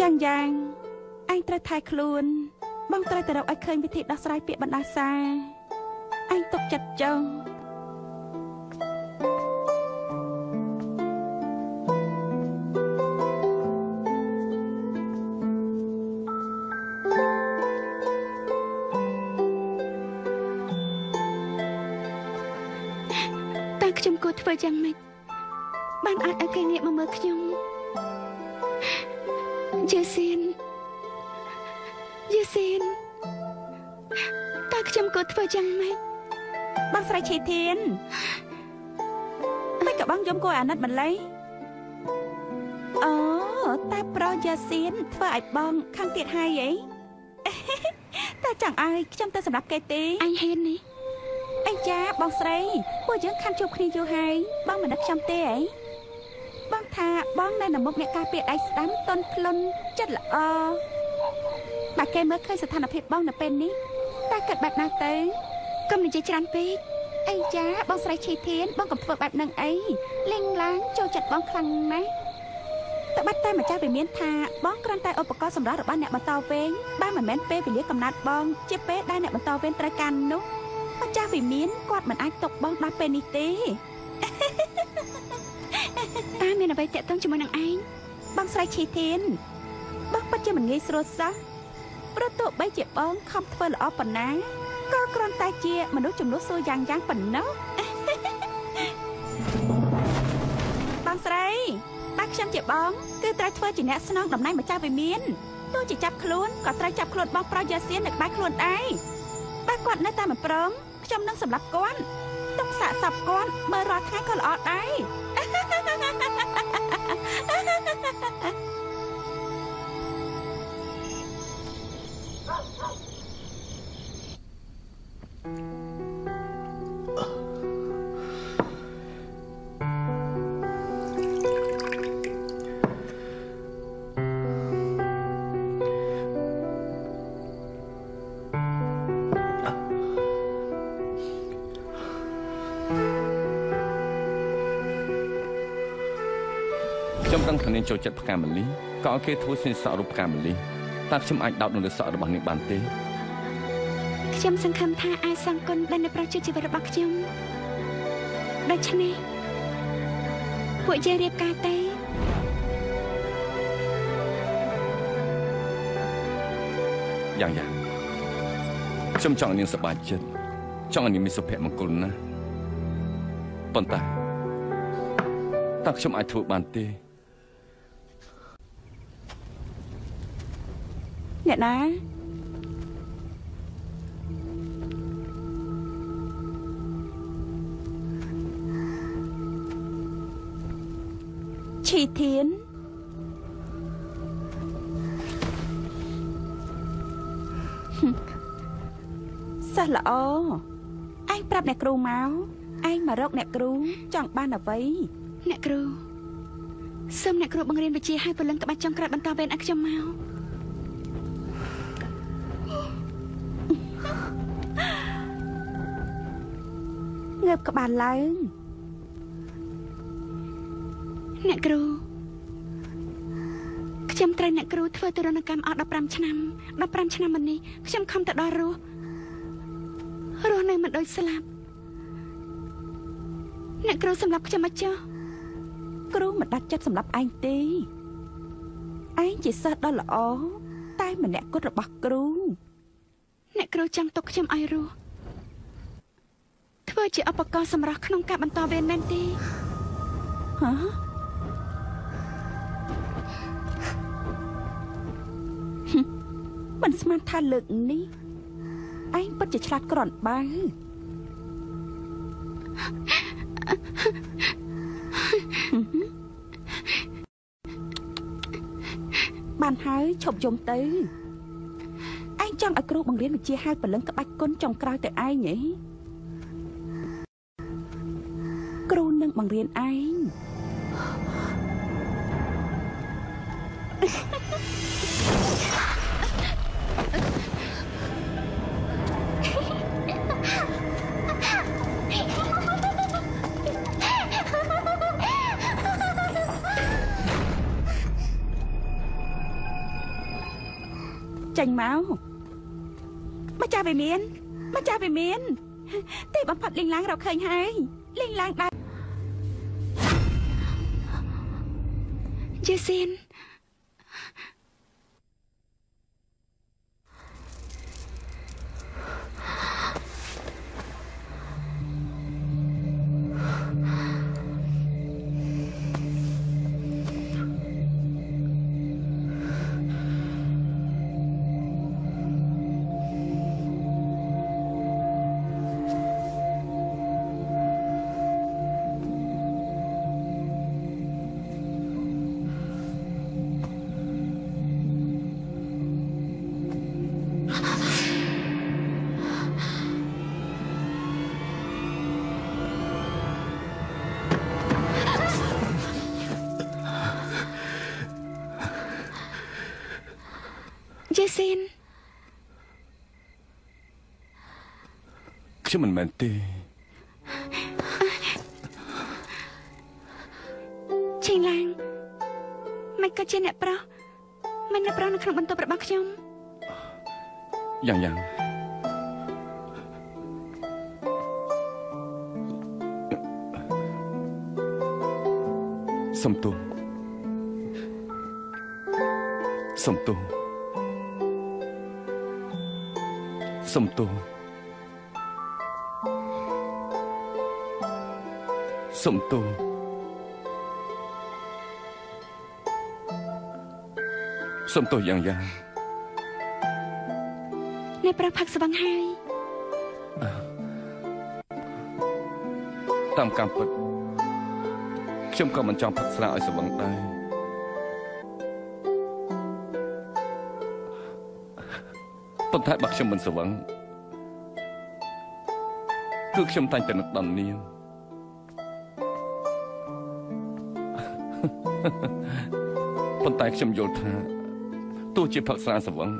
chẳng giang anhត្រូវថែខ្លួនបងត្រូវទៅរកឲ្យឃើញវិធីដោះស្រាយពាក្យបណ្ដាសាអញទុកចិត្តចុងតែខ្ញុំគួរធ្វើយ៉ាងម៉េចបានអាចឲ្យគេងាកមកមើលខ្ញុំយេស៊ីនតើខ្ញុំគួរធ្វើយ៉ាងម៉េចបងស្រីឈីធានមិនក៏បងយំគួរអាណិតម្ល៉េះអូតែប្រុសយេស៊ីនធ្វើឲ្យបងខាងទៀតហើយអីតែchẳngឲ្យខ្ញុំទៅសម្រាប់គេទេអញហ៊ាននេះអីចាបងស្រីពួកយើងខានជួបគ្នាយូរហើយបងមិនដឹកខ្ញុំទេអីបងថាបងនៅមុខអ្នកការពារដៃស្ដាំតន់ផ្លុនចិត្តល្អបើគេមើលឃើញស្ថានភាពបងនៅពេលនេះតែគិតបែបណាទៅកុំនិយាយច្រើនពេកអីចាបងស្រីឈីធានបងកុំធ្វើបែបហ្នឹងអីលេងឡើងចូលចិត្តបងខ្លាំងណាស់តែបាត់តែម្ចាស់វិមានថាបងគ្រាន់តែឧបករណ៍សម្រាប់របស់អ្នកបន្តវេនបានមិនមែនពេលវេលាកំណត់បងជាពេលដែលអ្នកបន្តវេនត្រូវការនោះម្ចាស់វិមានគាត់មិនអាចទុកបងដល់ពេលនេះទេតាមានអ្វីតាក់ទងជាមួយនឹងឯងបងស្រីឈីធានបងពិតជាមិនងាយស្រួលសោះព្រោះទោះបីជាបងខំធ្វើល្អប៉ុណ្ណាក៏គ្រាន់តែជាមនុស្សចំនួនសួរយ៉ាងប៉ុណ្ណោះបងស្រីបើខ្ញុំជាបងគឺត្រូវធ្វើជាអ្នកស្នងតំណែងម្ចាស់វិមានទោះជាចាប់ខ្លួនក៏ត្រូវចាប់ខ្លួនបងប្រុសយ៉ាសៀននៅក្បែរខ្លួនដែរបើគាត់នៅតែមិនព្រមខ្ញុំនឹងសម្លាប់គាត់ទុកសាកសពគាត់មើលរាល់ថ្ងៃក៏ល្អដែរខ្ញុំដឹងថានាងចូលចិត្តផ្កាម្លិះក៏ឲ្យគេធ្វើសញ្ញាសក់រូបផ្កាម្លិះតើខ្ញុំអាចដោតនៅលើសក់របស់នាងបានទេខ្ញុំសង្ឃឹមថាអាចសងគុណដល់អ្នកប្រជាជីវិតរបស់ខ្ញុំដូច្នេះពួកយើងរៀបការទេយ៉ាងខ្ញុំចង់ឲ្យនាងសប្បាយចិត្តចង់ឲ្យនាងមានសុភមង្គលណាប៉ុន្តែតើខ្ញុំអាចធ្វើបានទេអ្នកណាឈីធានសិស្សល្អឯងប្រាប់អ្នកគ្រូមកឯងមករកអ្នកគ្រូចង់បានអ្វីអ្នកគ្រូសូមអ្នកគ្រូបង្រៀនវិជ្ជាឲ្យពលិនក្បាច់ចុងក្រោយបន្តវេនឲ្យខ្ញុំមកងើបក្បាលឡើងអ្នកគ្រូខ្ញុំត្រូវអ្នកគ្រូធ្វើទរណកម្មអស់15ឆ្នាំ15ឆ្នាំមុននេះខ្ញុំខំទៅដល់រស់នៅមិនដូចស្លាប់អ្នកគ្រូសម្រាប់ខ្ញុំមកចុះគ្រូមិនដាច់ចិត្តសម្រាប់ឯងទេឯងជាសិស្សដ៏ល្អតែម្នាក់គត់របស់គ្រូអ្នកគ្រូចង់ទុកខ្ញុំឲ្យរស់ធ្វើជាឧបករណ៍សម្រាប់ក្នុងការបន្តវេនមែនទេហ៎មិនស្មានថាលើកនេះឯងពិតជាឆ្លាតក្រន់បើបានហើយឈប់យំទៅឯងចង់ឲ្យគ្រូបង្រៀនវិជ្ជាហៅពលឹងក្បាច់គុណចុងក្រោយទៅឯងហ៎គ្រូនឹងបង្រៀនឯងចាញ់មកម្ចាស់វិមានទេបំផុតលេងឡើងរកឃើញហើយលេងឡើងដែរយេស៊ីនយេស៊ីនខ្ញុំមិនមែនទេឈិងឡាងមិនក៏ជាអ្នកប្រុសមិនអ្នកប្រុសនៅក្នុងបន្ទប់របស់ខ្ញុំយ៉ាងសំទោសសំទោសសំទោសសំទោសសំទោសយ៉ាងអ្នកប្រុសផឹកស្វឹងហើយតាមកម្មពិតខ្ញុំក៏មិនចង់ផឹកស្រាឲ្យស្វឹងដែរប៉ុន្តែបើខ្ញុំមិនស្វឹងគឺខ្ញុំតែងតែនឹកដល់នាងប៉ុន្តែខ្ញុំយល់ថាទោះជាផឹកស្រាស្វឹង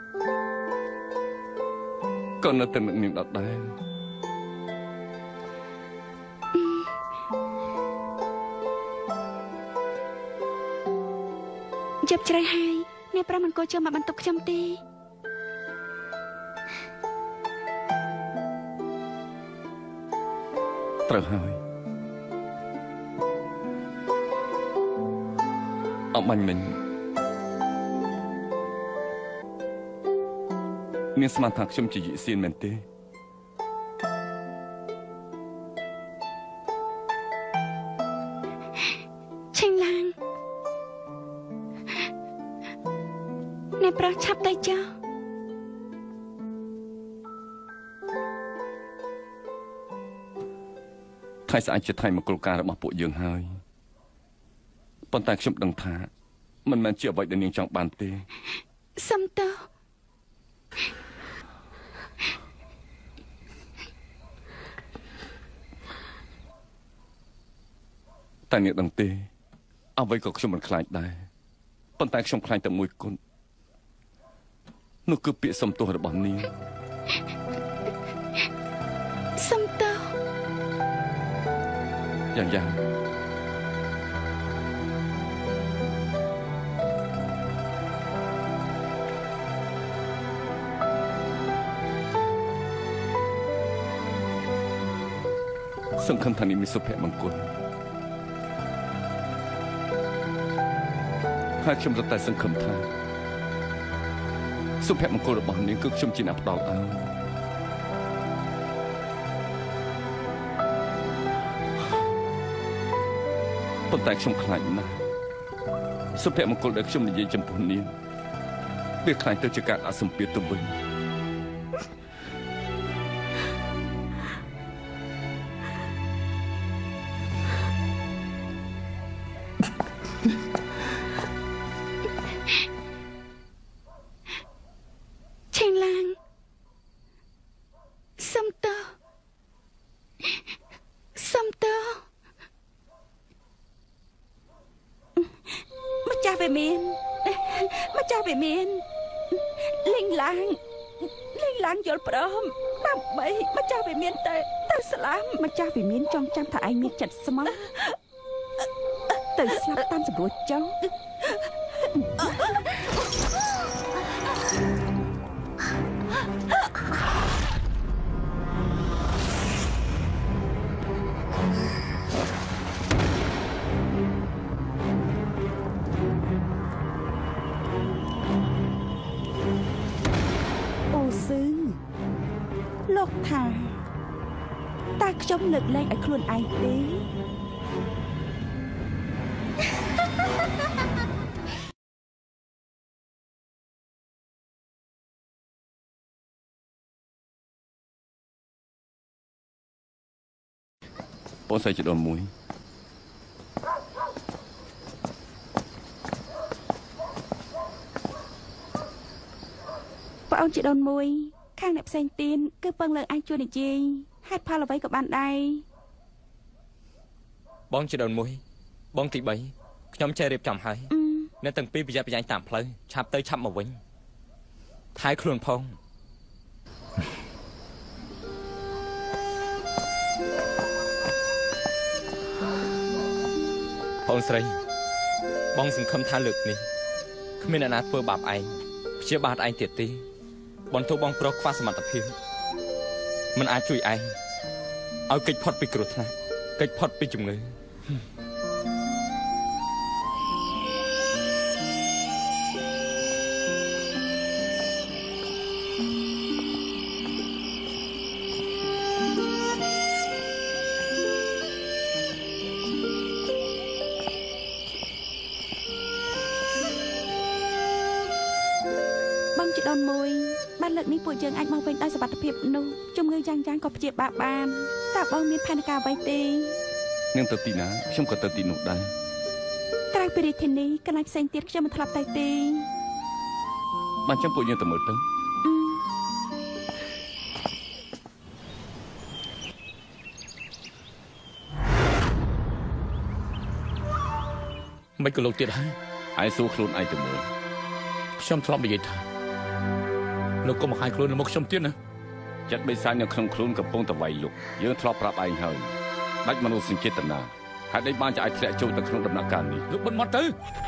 ក៏នៅតែនឹកនាងដដែលជិបជ្រៅហើយអ្នកប្រុសមិនគួរចូលមកបន្ទប់ខ្ញុំទេត្រូវហើយអបាញ់មិញនាងស្មានថាខ្ញុំជាយីសៀនមែនទេឈិងឡាងអ្នកប្រុសឆាប់ទៅចុះថ្ងៃស្អែកជាថ្ងៃមង្គលការរបស់ពួកយើងហើយប៉ុន្តែខ្ញុំដឹងថាមិនមែនជាអ្វីដែលនាងចង់បានទេសំទោសតែនាងដឹងទេអ្វីក៏ខ្ញុំមិនខ្លាចដែរប៉ុន្តែខ្ញុំខ្លាចតែមួយគត់នោះគឺពាក្យសំទោសរបស់នាងសំទោសយ៉ាងសង្ឃឹមថានាងមានសុភមង្គលហើយខ្ញុំរត់តែសង្ឃឹមថាសុភមង្គលរបស់នាងគឺខ្ញុំជាអ្នកផ្ដល់ឲ្យប៉ុន្តែខ្ញុំខ្លាចណាស់សុភមង្គលដែលខ្ញុំនិយាយចំពោះនាងវាខ្លាចទៅជាការអសម្ពាធទៅវិញយល់ព្រមដើម្បីម្ចាស់វិមានទៅស្លាប់ម្ចាស់វិមានចង់ចាំថាឯងមានចិត្តស្មោះទៅស្លាប់តាមសម្រួលចុះថាតើខ្ញុំលើកលែងឲ្យខ្លួនឯងទេបងស្រីជីដូនមួយបងអូនជីដូនមួយខាងអ្នកផ្សេងទៀតគឺពឹងលើអាចជួយនិយាយហេតុផលអ្វីក៏បានដែរបងជីដូនមួយបងទី3ខ្ញុំចេះរៀបចំហើយអ្នកទាំងពីរប្រយ័ត្នប្រយែងតាមផ្លូវឆាប់ទៅឆាប់មកវិញថែខ្លួនផងបងស្រីបងសង្ឃឹមថាលើកនេះគ្មានអ្នកណាធ្វើបាបឯងព្យាបាទឯងទៀតទេបន្ទោបងប្រុសខ្វះសមត្ថភាពមិនអាចជួយឯងឲ្យគេចផុតពីគ្រោះថ្នាក់គេចផុតពីជំងឺបងជីដូនមួយបានលើកនេះពួកយើងអាចមកវិញដោយសុវត្ថិភាពនោះជំងឺយ៉ាងក៏ព្យាបាលបានតើបងមានផែនការអ្វីទេនឹងទៅទីណាខ្ញុំក៏ទៅទីនោះដែរក្រៅពីរាជធានីកន្លែងផ្សេងទៀតខ្ញុំមិនធ្លាប់ទៅទេបានចាំពួកយើងទៅមើលទៅមិនក៏លោកទៀតហើយឯងសួរខ្លួនឯងទៅមើលខ្ញុំធ្លាប់និយាយថាលោកកុំឲ្យខ្លួនមកខ្ញុំទៀតណាចិត្តបិសាចនៅក្នុងខ្លួនកំពុងតែវាយលុកយើងធ្លាប់ប្រាប់ឯងហើយដាច់មនោសញ្ចេតនាហើយដេកបានจะអាចធ្លាក់ចូលទៅក្នុងដំណាក់កាលនេះលោកបិទមាត់ទៅ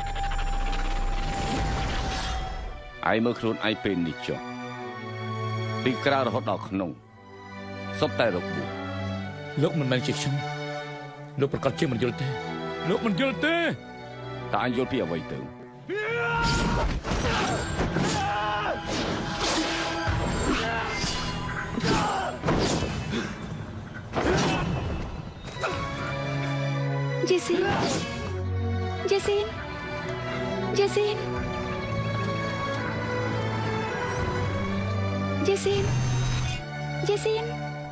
ឯងមើលខ្លួនឯងពេលនេះចុះពីក្រៅរហូតដល់ក្នុងសុទ្ធតែរបួសលោកមិនមែនជាខ្ញុំលោកប្រកាសជាមិនយល់ទេលោកមិនយល់ទេតើអញយល់ពីអ្វីទៅ Jason Jason Jason Jason Jason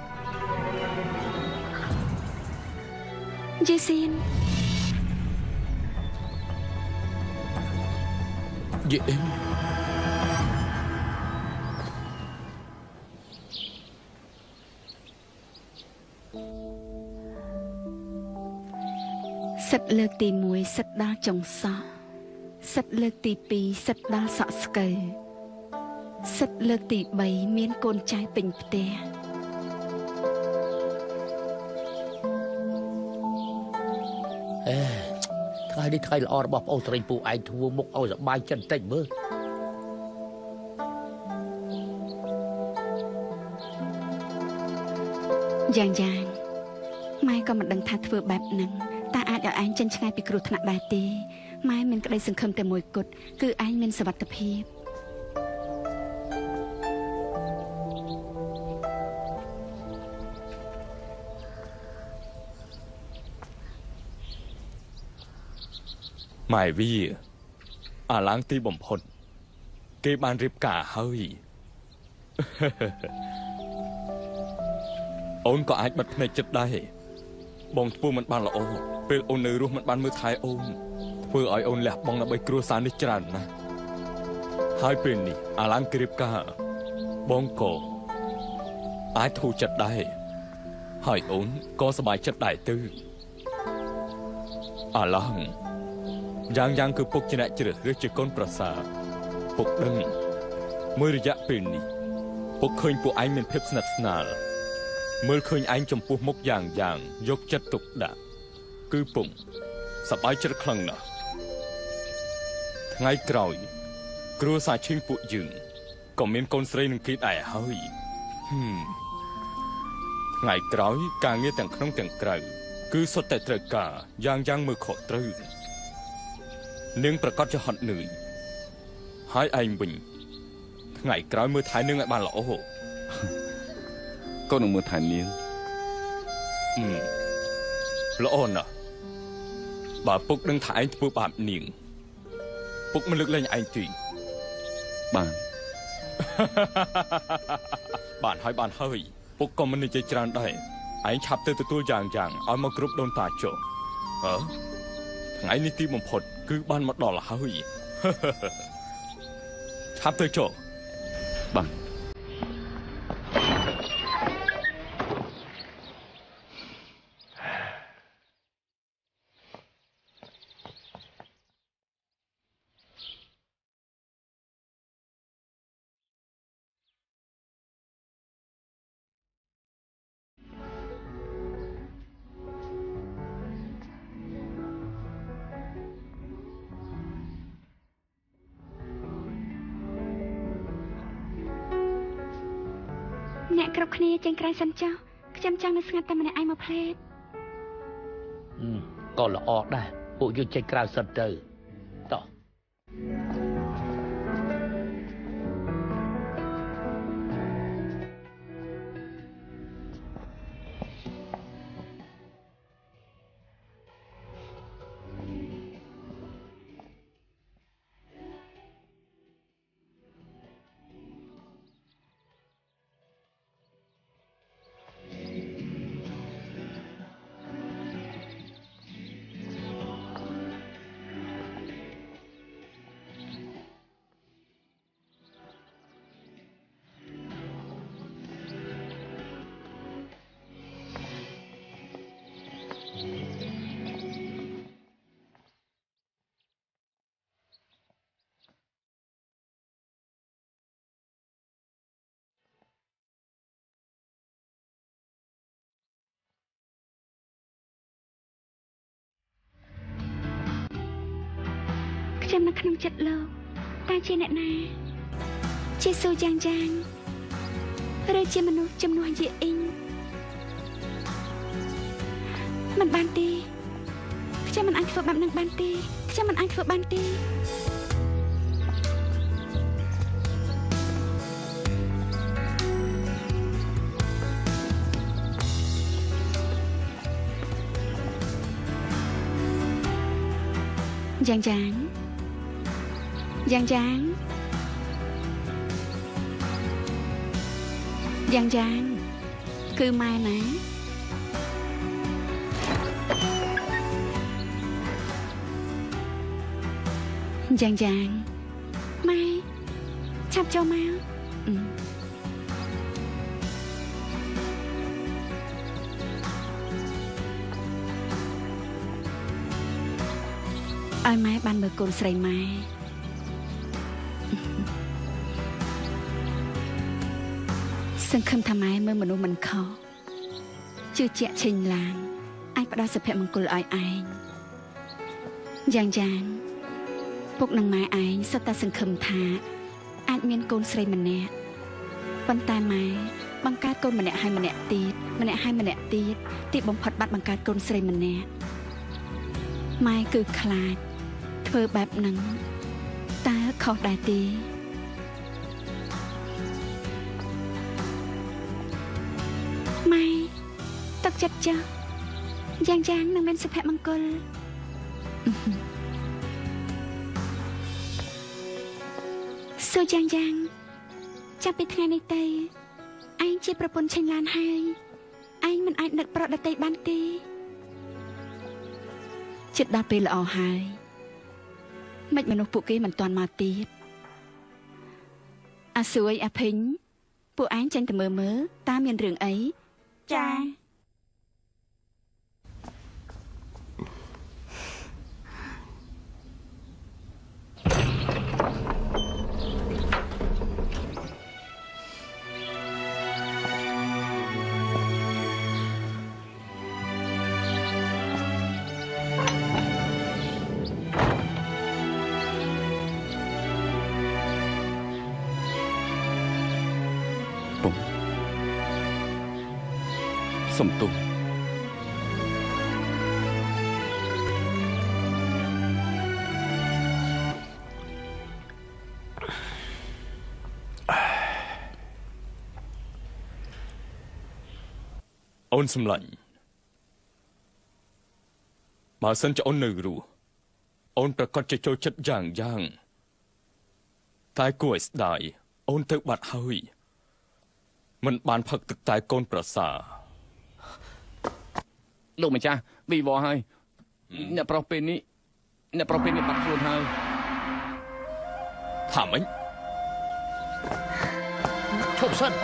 Jason Dạ em Sật lược tí 1 sật đo trồng sọ Sật lược tí 2 sật đo sọ skờ Sật lược tí 3 miên côn trai bình tè Khai đi khai là ở bọc ô trời phụ anh thua mục ô dọc bay chân tênh mơ Giang Mai có một đằng thà thừa bạp nắng Ta ai ở anh chân ngay bị cửu thằng đại tê Mai mình có đây sừng khâm tại mùi cột Cứ anh mình sẽ bắt tập hiệp Mày vì À láng tí bổng hồn Cái bàn riêng cả hơi Ôn có ai bật này chất đây Bông thua mình bàn là ôពេលអូននៅរស់មិនបានមើលថែអូនធ្វើឲ្យអូនលះបង់ដើម្បីគ្រួសារនេះច្រើនណាស់ហើយពេលនេះអាឡាំងគ្រៀបការបងក៏អាចធូរចិត្តដែរហើយអូនក៏សប្បាយចិត្តដែរទៅអាឡាំងយ៉ាងគឺពុកជាអ្នកជ្រើសរើសជាកូនប្រសាពុកដឹងមួយរយៈពេលនេះពុកឃើញពួកឯងមានភាពស្និទ្ធស្នាលមើលឃើញឯងចំពោះមុខយ៉ាងយកចិត្តទុកដាក់គឺពុំសប្បាយចិត្តខ្លាំងណាស់ថ្ងៃក្រោយគ្រួសារឈិញពួកយើងក៏មានកូនស្រីនឹងគេដែរហើយថ្ងៃក្រោយការងារទាំងក្នុងទាំងក្រៅគឺសុទ្ធតែត្រូវការយ៉ាងមើលខុសត្រូវនាងប្រកាសជាហត់នឿយហើយឯងវិញថ្ងៃក្រោយមើលថែនាងឲ្យបានល្អก็នឹងមើលថែនាងល្អណាស់បើពុកដឹងថាឯងធ្វើបាបនាងពុកមិនលើកលែងឯងទេបានបានហើយពុកក៏មិននិយាយច្រើនដែរឯងឆាប់ទៅទទួលយ៉ាងឲ្យមកគ្រប់ដូនតាចុះថ្ងៃនេះទីបំផុតគឺបានមកដល់ហើយឆាប់ទៅចុះបាទអ្នកគ្រប់គ្នាចេញក្រៅសិនចុះខ្ញុំចង់នៅស្ងាត់តែម្នាក់ឯងមកផ្លេតក៏ល្អដែរពួកយើងចេញក្រៅសិនទៅតោះខ្ញុំនៅក្នុងចិត្តលោកតែជាអ្នកណាជាស៊ូយ៉ាងឬជាមនុស្សជំនួសយាអ៊ីងមិនបានទេខ្ញុំមិនអាចធ្វើបែបនឹងបានទេខ្ញុំមិនអាចធ្វើបានទេយ៉ាងគឺម៉ែណាយ៉ាងម៉ែឆាប់ចូលមកឲ្យម៉ែបានមើលកូនស្រីម៉ែសង្ឃឹមថាម៉ែមើលមនុស្សមិនខុសជឿជាក់ឈិញឡាងអាចផ្ដល់សុភមង្គលឲ្យឯងយ៉ាងពុកនិងម៉ែឯងសុទ្ធតែសង្ឃឹមថាអាចមានកូនស្រីម្នាក់ប៉ុន្តែម៉ែបង្កើតកូនម្នាក់ហើយម្នាក់ទៀតទីបំផុតបាត់បង្កើតកូនស្រីម្នាក់ម៉ែគឺខ្លាចធ្វើបែបហ្នឹងតើខុសដែរទេម៉ែទឹកចិត្តចាស់យ៉ាងនឹងមានសុភមង្គលសូយ៉ាងចាប់ពីថ្ងៃនេះទៅឯងជាប្រពន្ធឆេងឡានហើយឯងមិនអាចនឹកប្រុសដតីបានទេចិត្តដល់ពេលល្អហើយមិនមនុស្សពួកគេមិនទាន់មកទៀតអាសួយអាភិញពួកឯងចេញទៅមើលតើមានរឿងអីចាសំទោសអូនសម្លាញ់បើសិនជាអូននៅរស់អូនប្រកាសជាចូលចិត្តយ៉ាងតែគួរឲ្យស្ដាយអូនទៅបាត់ហើយមិនបានផឹកទឹកតែកូនប្រសាលោកម្ចាស់វិវត្តហើយអ្នកប្រុសពេលនេះបាត់ខ្លួនហើយថាម៉េចឈប់សិន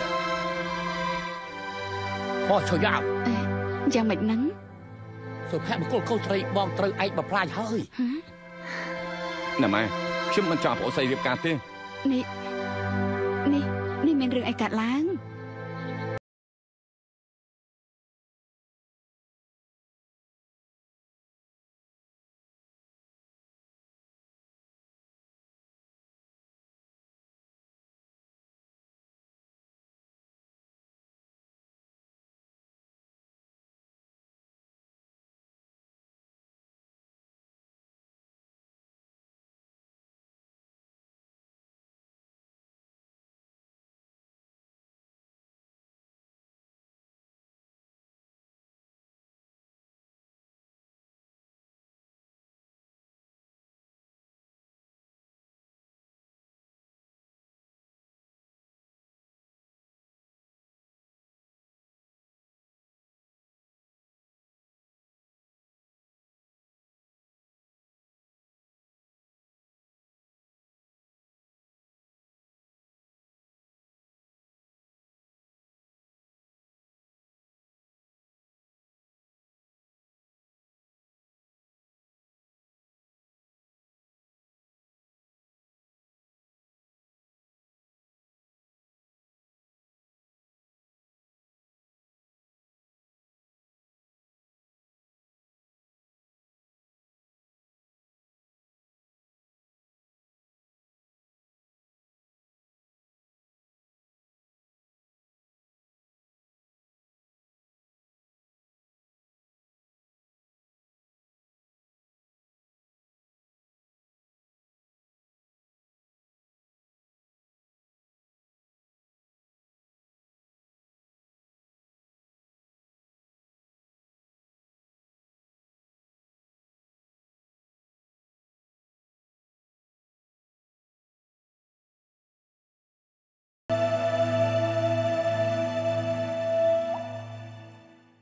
បោះឈរយ៉ាប់យ៉ាងម៉េចហ្នឹងសុភមង្គលកូនស្រីបងត្រូវឯងបំផ្លាញហើយណែម៉ែខ្ញុំមិនចង់ប្អូនស្រីរៀបការទេនេះមានរឿងអីកើតឡើង